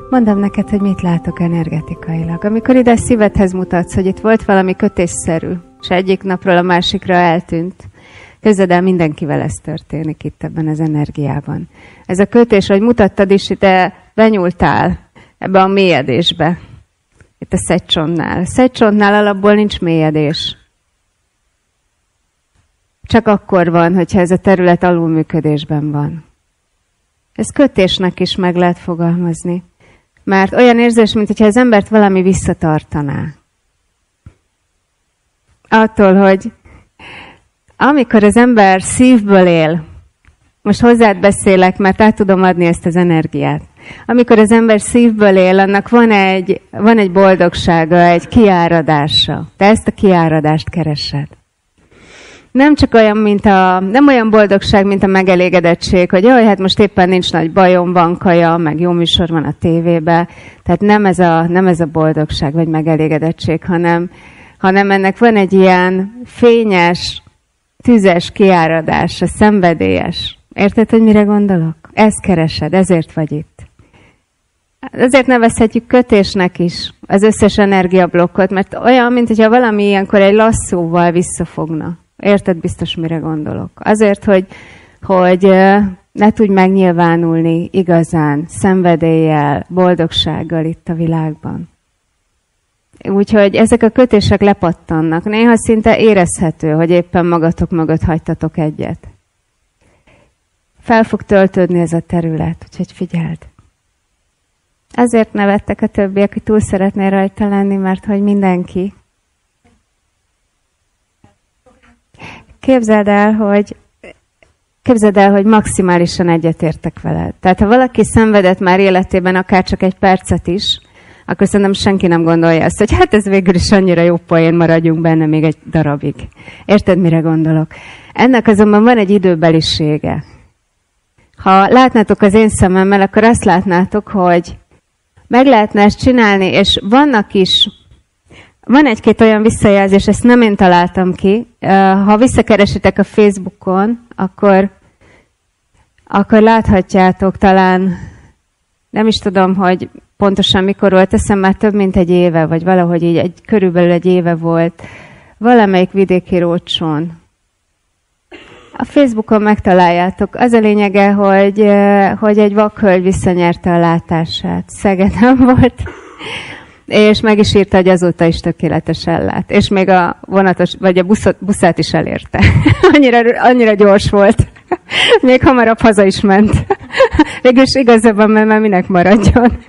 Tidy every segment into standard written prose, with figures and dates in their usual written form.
Mondom neked, hogy mit látok energetikailag. Amikor ide a szívedhez mutatsz, hogy itt volt valami kötésszerű, és egyik napról a másikra eltűnt, képzeld el, mindenkivel ez történik itt ebben az energiában. Ez a kötés, hogy mutattad is, ide benyúltál ebbe a mélyedésbe. Itt a szegycsontnál. A szegycsontnál alapból nincs mélyedés. Csak akkor van, hogyha ez a terület alulműködésben van. Ez kötésnek is meg lehet fogalmazni. Mert olyan érzés, mintha az embert valami visszatartaná. Attól, hogy amikor az ember szívből él, most hozzád beszélek, mert át tudom adni ezt az energiát. Amikor az ember szívből él, annak van egy boldogsága, egy kiáradása. Te ezt a kiáradást keresed. Nem csak olyan, nem olyan boldogság, mint a megelégedettség, hogy jaj, hát most éppen nincs nagy bajom, van kaja, meg jó műsor van a tévébe. Tehát nem ez a boldogság, vagy megelégedettség, hanem ennek van egy ilyen fényes, tüzes kiáradás, szenvedélyes. Érted, hogy mire gondolok? Ezt keresed, ezért vagy itt. Ezért nevezhetjük kötésnek is az összes energiablokkot, mert olyan, mintha valami ilyenkor egy lasszóval visszafogna. Érted biztos, mire gondolok? Azért, hogy ne tudj megnyilvánulni igazán, szenvedéllyel, boldogsággal itt a világban. Úgyhogy ezek a kötések lepattannak. Néha szinte érezhető, hogy éppen magatok mögött hagytatok egyet. Fel fog töltődni ez a terület, úgyhogy figyeld. Ezért nevettek a többiek, hogy túl szeretnél rajta lenni, mert hogy mindenki. Képzeld el, hogy maximálisan egyetértek veled. Tehát ha valaki szenvedett már életében akár csak egy percet is, akkor szerintem senki nem gondolja azt, hogy hát ez végül is annyira jó poén, maradjunk benne még egy darabig. Érted, mire gondolok? Ennek azonban van egy időbelisége. Ha látnátok az én szememmel, akkor azt látnátok, hogy meg lehetne ezt csinálni, és van egy-két olyan visszajelzés, ezt nem én találtam ki. Ha visszakeresitek a Facebookon, akkor láthatjátok talán, nem is tudom, hogy pontosan mikor volt, eszem már több mint egy éve, vagy valahogy így körülbelül egy éve volt, valamelyik vidéki rócsón. A Facebookon megtaláljátok. Az a lényege, hogy egy vakhölgy visszanyerte a látását. Szegeden volt, és meg is írta, hogy azóta is tökéletesen lát. És még a vonatos, vagy a buszát is elérte. annyira gyors volt. Még hamarabb haza is ment. Végülis igazabban, mert már minek maradjon.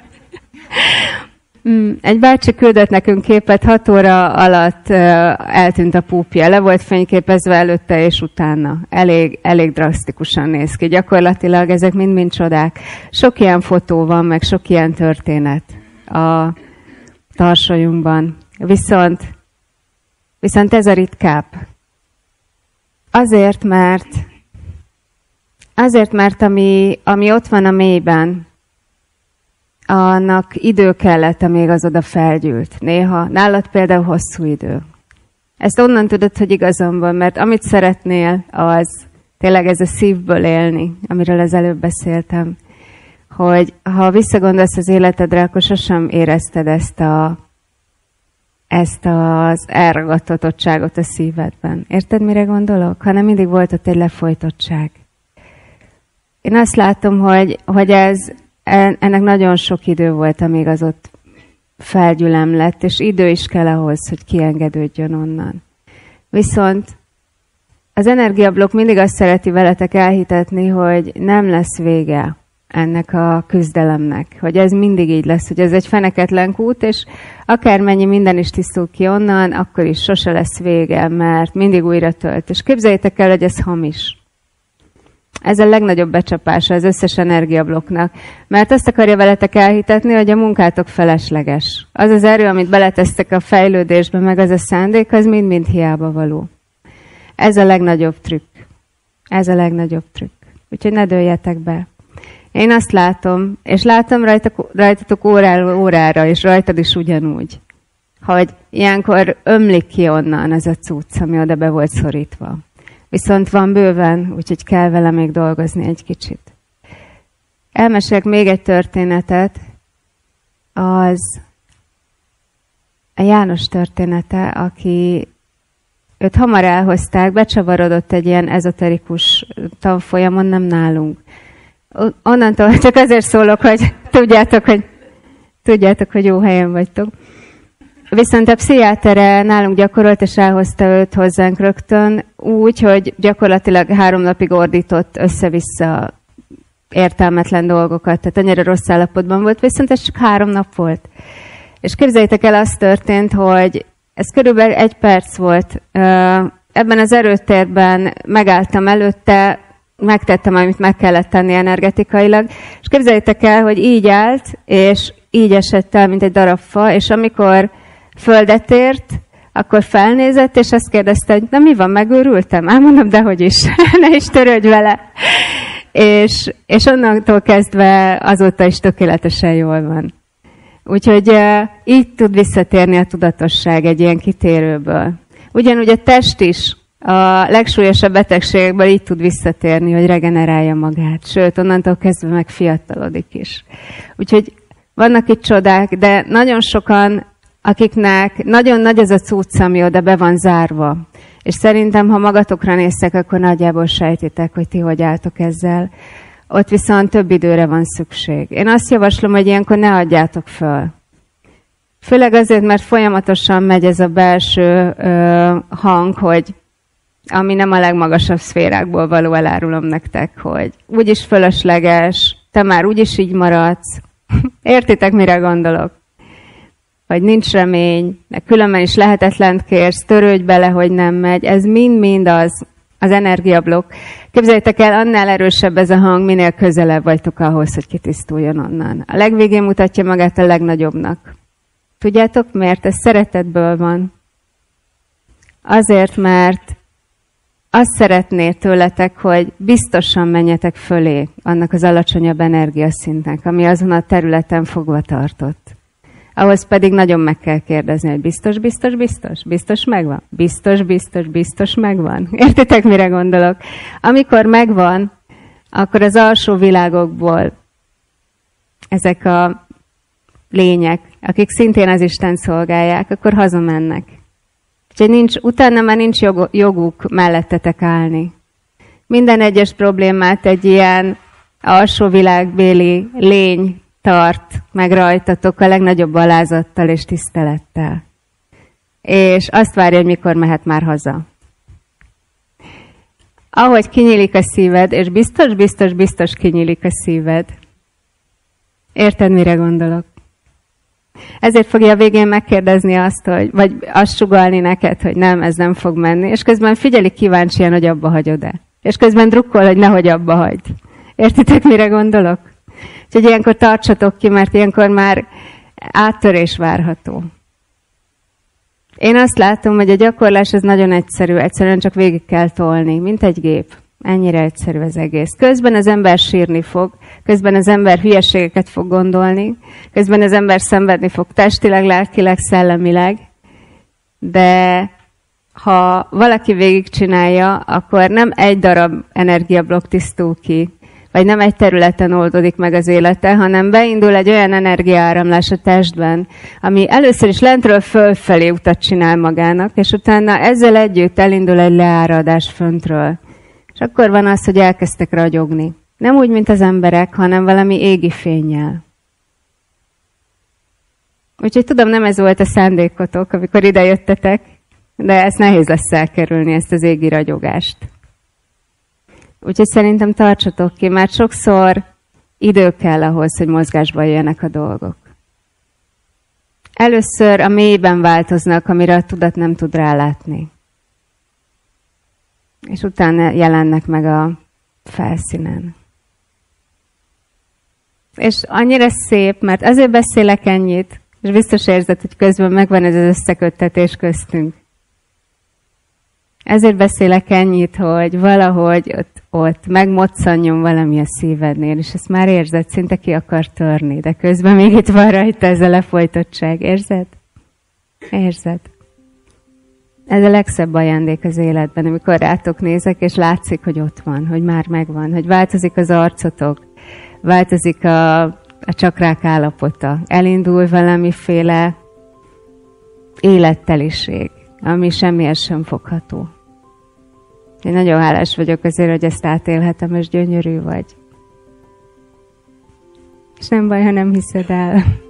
Egy bácsi küldött nekünk képet, 6 óra alatt eltűnt a púpja. Le volt fényképezve előtte és utána. Elég drasztikusan néz ki. Gyakorlatilag ezek mind csodák. Sok ilyen fotó van, meg sok ilyen történet a tarsolyunkban. Viszont ez a ritkább. Azért, mert ami ott van a mélyben, annak idő kellett, amíg az oda felgyűlt. Néha, nálad például hosszú idő. Ezt onnan tudod, hogy igazam van, mert amit szeretnél, az tényleg ez a szívből élni, amiről az előbb beszéltem. Hogy ha visszagondolsz az életedre, akkor sosem érezted ezt az elragadtatottságot a szívedben. Érted, mire gondolok? Hanem mindig volt ott egy lefolytottság. Én azt látom, hogy ennek nagyon sok idő volt, amíg az ott felgyülem lett, és idő is kell ahhoz, hogy kiengedődjön onnan. Viszont az energiablokk mindig azt szereti veletek elhitetni, hogy nem lesz vége ennek a küzdelemnek, hogy ez mindig így lesz, hogy ez egy feneketlen kút, és akármennyi minden is tisztul ki onnan, akkor is sose lesz vége, mert mindig újra tölt. És képzeljétek el, hogy ez hamis. Ez a legnagyobb becsapása az összes energiablokknak, mert azt akarja veletek elhitetni, hogy a munkátok felesleges. Az az erő, amit beletesztek a fejlődésbe, meg az a szándék, az mind-mind hiába való. Ez a legnagyobb trükk. Ez a legnagyobb trükk. Úgyhogy ne dőljetek be. Én azt látom, és látom rajtatok óráról órára, és rajtad is ugyanúgy, hogy ilyenkor ömlik ki onnan az a cucc, ami oda be volt szorítva. Viszont van bőven, úgyhogy kell vele még dolgozni egy kicsit. Elmesélek még egy történetet. az a János története, aki őt hamar elhozták, becsavarodott egy ilyen ezoterikus tanfolyamon, nem nálunk. Onnantól csak azért szólok, hogy tudjátok, hogy jó helyen vagytok. Viszont a pszichiátere nálunk gyakorolt, és elhozta őt hozzánk rögtön úgy, hogy gyakorlatilag 3 napig ordított össze-vissza értelmetlen dolgokat, tehát annyira rossz állapotban volt, viszont ez csak 3 nap volt. És képzeljétek el, az történt, hogy ez körülbelül 1 perc volt. Ebben az erőtérben megálltam előtte, megtettem, amit meg kellett tenni energetikailag, és képzeljétek el, hogy így állt, és így esett el, mint egy darab fa, és amikor földet ért, akkor felnézett, és azt kérdezte, hogy na mi van, megőrültem? Mondom, dehogy is, ne is törődj vele. És onnantól kezdve azóta is tökéletesen jól van. Úgyhogy így tud visszatérni a tudatosság egy ilyen kitérőből. Ugyanúgy a test is a legsúlyosabb betegségekből így tud visszatérni, hogy regenerálja magát. Sőt, onnantól kezdve meg fiatalodik is. Úgyhogy vannak itt csodák, de nagyon sokan, akiknek nagyon nagy az a cucc, ami oda be van zárva. És szerintem, ha magatokra néztek, akkor nagyjából sejtitek, hogy ti hogy álltok ezzel. Ott viszont több időre van szükség. Én azt javaslom, hogy ilyenkor ne adjátok föl. Főleg azért, mert folyamatosan megy ez a belső hang, hogy ami nem a legmagasabb szférákból való, elárulom nektek, hogy úgyis fölösleges, te már úgyis így maradsz. Értitek, mire gondolok? Hogy nincs remény, de különben is lehetetlent kérsz, törődj bele, hogy nem megy. Ez mind-mind az energiablokk. Képzeljétek el, annál erősebb ez a hang, minél közelebb vagytok ahhoz, hogy kitisztuljon onnan. A legvégén mutatja magát a legnagyobbnak. Tudjátok miért? Ez szeretetből van. Azért, mert azt szeretné tőletek, hogy biztosan menjetek fölé annak az alacsonyabb energiaszintnek, ami azon a területen fogva tartott. Ahhoz pedig nagyon meg kell kérdezni, hogy biztos megvan? Biztos megvan? Értitek, mire gondolok? Amikor megvan, akkor az alsó világokból ezek a lények, akik szintén az Isten szolgálják, akkor hazamennek. Úgyhogy utána már nincs joguk mellettetek állni. Minden egyes problémát egy ilyen alsó világbéli lény tart meg rajtatok a legnagyobb alázattal és tisztelettel. És azt várja, hogy mikor mehet már haza. Ahogy kinyílik a szíved, és biztos kinyílik a szíved. Érted, mire gondolok? Ezért fogja a végén megkérdezni azt, vagy azt sugallni neked, hogy nem, ez nem fog menni, és közben figyeli kíváncsian, hogy abba hagyod-e. És közben drukkol, hogy nehogy abba hagyd. Értitek, mire gondolok? Úgyhogy ilyenkor tartsatok ki, mert ilyenkor már áttörés várható. Én azt látom, hogy a gyakorlás ez nagyon egyszerű, egyszerűen csak végig kell tolni, mint egy gép. Ennyire egyszerű az egész. Közben az ember sírni fog, közben az ember hülyeségeket fog gondolni, közben az ember szenvedni fog testileg, lelkileg, szellemileg, de ha valaki végigcsinálja, akkor nem egy darab energiablokk tisztul ki, vagy nem egy területen oldódik meg az élete, hanem beindul egy olyan energiaáramlás a testben, ami először is lentről fölfelé utat csinál magának, és utána ezzel együtt elindul egy leáradás föntről. És akkor van az, hogy elkezdtek ragyogni. Nem úgy, mint az emberek, hanem valami égi fénnyel. Úgyhogy tudom, nem ez volt a szándékotok, amikor ide jöttetek, de ezt nehéz lesz elkerülni, ezt az égi ragyogást. Úgyhogy szerintem tartsatok ki, mert sokszor idő kell ahhoz, hogy mozgásba jöjjenek a dolgok. Először a mélyben változnak, amire a tudat nem tud rálátni. És utána jelennek meg a felszínen. És annyira szép, mert azért beszélek ennyit, és biztos érzed, hogy közben megvan ez az összeköttetés köztünk. Ezért beszélek ennyit, hogy valahogy ott megmoccanjon valami a szívednél, és ezt már érzed, szinte ki akar törni, de közben még itt van rajta ez a lefolytottság. Érzed? Érzed? Ez a legszebb ajándék az életben, amikor rátok nézek, és látszik, hogy ott van, hogy már megvan, hogy változik az arcotok, változik a csakrák állapota. Elindul valamiféle életteliség, ami semmihez sem fogható. Én nagyon hálás vagyok azért, hogy ezt átélhetem, és gyönyörű vagy. És nem baj, ha nem hiszed el.